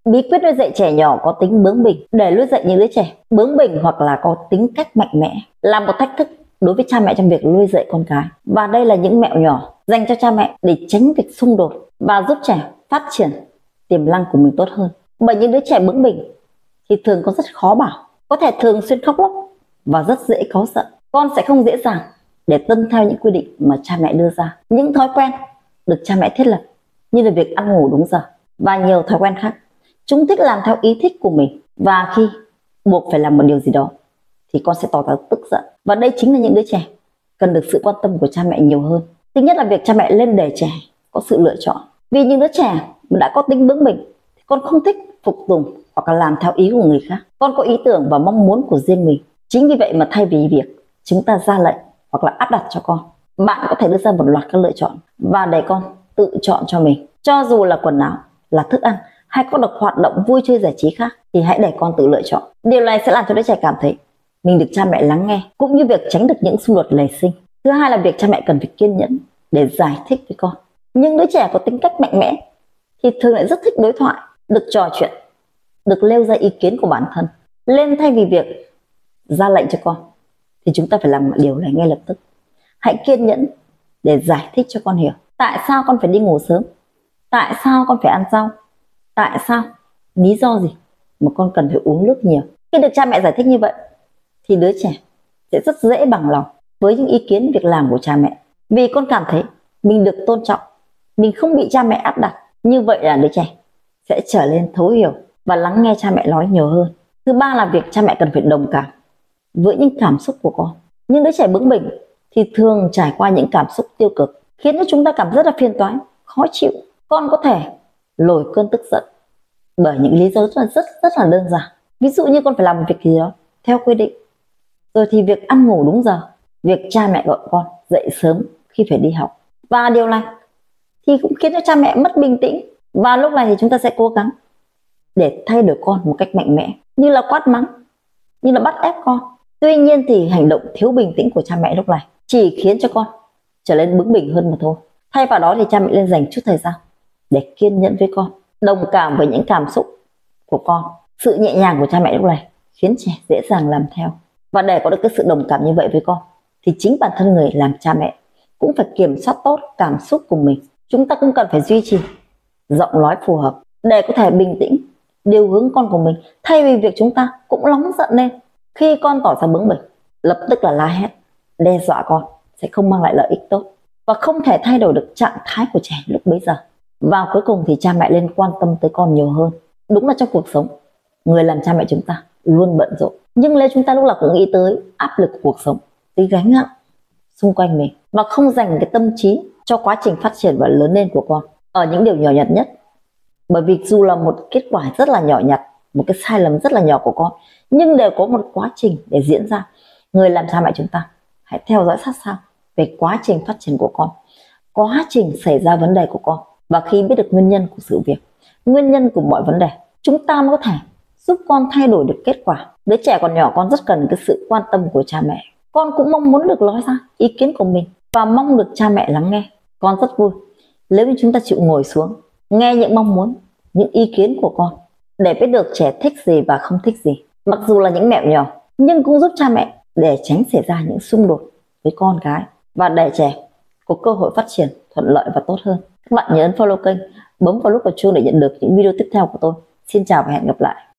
Bí quyết nuôi dạy trẻ nhỏ có tính bướng bỉnh. Để nuôi dạy những đứa trẻ bướng bỉnh hoặc là có tính cách mạnh mẽ là một thách thức đối với cha mẹ trong việc nuôi dạy con cái. Và đây là những mẹo nhỏ dành cho cha mẹ để tránh việc xung đột và giúp trẻ phát triển tiềm năng của mình tốt hơn. Bởi những đứa trẻ bướng bỉnh thì thường có rất khó bảo, có thể thường xuyên khóc lóc và rất dễ cáu giận. Con sẽ không dễ dàng để tuân theo những quy định mà cha mẹ đưa ra. Những thói quen được cha mẹ thiết lập như là việc ăn ngủ đúng giờ và nhiều thói quen khác. Chúng thích làm theo ý thích của mình, và khi buộc phải làm một điều gì đó thì con sẽ tỏ ra tức giận. Và đây chính là những đứa trẻ cần được sự quan tâm của cha mẹ nhiều hơn. Thứ nhất là việc cha mẹ lên để trẻ có sự lựa chọn. Vì những đứa trẻ mà đã có tính bướng bỉnh thì con không thích phục tùng hoặc là làm theo ý của người khác. Con có ý tưởng và mong muốn của riêng mình. Chính vì vậy mà thay vì việc chúng ta ra lệnh hoặc là áp đặt cho con, bạn có thể đưa ra một loạt các lựa chọn và để con tự chọn cho mình. Cho dù là quần áo, là thức ăn hay có được hoạt động vui chơi giải trí khác thì hãy để con tự lựa chọn. Điều này sẽ làm cho đứa trẻ cảm thấy mình được cha mẹ lắng nghe, cũng như việc tránh được những xung đột nảy sinh. Thứ hai là việc cha mẹ cần phải kiên nhẫn để giải thích với con. Nhưng đứa trẻ có tính cách mạnh mẽ thì thường lại rất thích đối thoại, được trò chuyện, được nêu ra ý kiến của bản thân. Nên thay vì việc ra lệnh cho con thì chúng ta phải làm điều này ngay lập tức. Hãy kiên nhẫn để giải thích cho con hiểu tại sao con phải đi ngủ sớm, tại sao con phải ăn rau, tại sao, lý do gì mà con cần phải uống nước nhiều. Khi được cha mẹ giải thích như vậy thì đứa trẻ sẽ rất dễ bằng lòng với những ý kiến việc làm của cha mẹ, vì con cảm thấy mình được tôn trọng, mình không bị cha mẹ áp đặt. Như vậy là đứa trẻ sẽ trở nên thấu hiểu và lắng nghe cha mẹ nói nhiều hơn. Thứ ba là việc cha mẹ cần phải đồng cảm với những cảm xúc của con. Nhưng đứa trẻ bướng bỉnh thì thường trải qua những cảm xúc tiêu cực khiến cho chúng ta cảm rất là phiền toái, khó chịu. Con có thể nổi cơn tức giận bởi những lý do rất là đơn giản. Ví dụ như con phải làm một việc gì đó theo quy định, rồi thì việc ăn ngủ đúng giờ, việc cha mẹ gọi con dậy sớm khi phải đi học. Và điều này thì cũng khiến cho cha mẹ mất bình tĩnh. Và lúc này thì chúng ta sẽ cố gắng để thay đổi con một cách mạnh mẽ, như là quát mắng, như là bắt ép con. Tuy nhiên thì hành động thiếu bình tĩnh của cha mẹ lúc này chỉ khiến cho con trở nên bướng bỉnh hơn mà thôi. Thay vào đó thì cha mẹ nên dành chút thời gian để kiên nhẫn với con, đồng cảm với những cảm xúc của con. Sự nhẹ nhàng của cha mẹ lúc này khiến trẻ dễ dàng làm theo. Và để có được cái sự đồng cảm như vậy với con thì chính bản thân người làm cha mẹ cũng phải kiểm soát tốt cảm xúc của mình. Chúng ta cũng cần phải duy trì giọng nói phù hợp để có thể bình tĩnh điều hướng con của mình, thay vì việc chúng ta cũng nóng giận lên. Khi con tỏ ra bướng bỉnh, lập tức là la hét, đe dọa con sẽ không mang lại lợi ích tốt và không thể thay đổi được trạng thái của trẻ lúc bấy giờ. Và cuối cùng thì cha mẹ nên quan tâm tới con nhiều hơn. Đúng là trong cuộc sống, người làm cha mẹ chúng ta luôn bận rộn, nhưng nếu chúng ta lúc nào cũng nghĩ tới áp lực của cuộc sống, tới gánh nặng xung quanh mình và không dành cái tâm trí cho quá trình phát triển và lớn lên của con ở những điều nhỏ nhặt nhất. Bởi vì dù là một kết quả rất là nhỏ nhặt, một cái sai lầm rất là nhỏ của con, nhưng đều có một quá trình để diễn ra. Người làm cha mẹ chúng ta hãy theo dõi sát sao về quá trình phát triển của con, quá trình xảy ra vấn đề của con. Và khi biết được nguyên nhân của sự việc, nguyên nhân của mọi vấn đề, chúng ta mới có thể giúp con thay đổi được kết quả. Đứa trẻ còn nhỏ, con rất cần cái sự quan tâm của cha mẹ. Con cũng mong muốn được nói ra ý kiến của mình và mong được cha mẹ lắng nghe. Con rất vui nếu như chúng ta chịu ngồi xuống, nghe những mong muốn, những ý kiến của con để biết được trẻ thích gì và không thích gì. Mặc dù là những mẹo nhỏ nhưng cũng giúp cha mẹ để tránh xảy ra những xung đột với con cái và để trẻ có cơ hội phát triển thuận lợi và tốt hơn. Các bạn nhớ ấn follow kênh, bấm vào nút vào chuông để nhận được những video tiếp theo của tôi. Xin chào và hẹn gặp lại.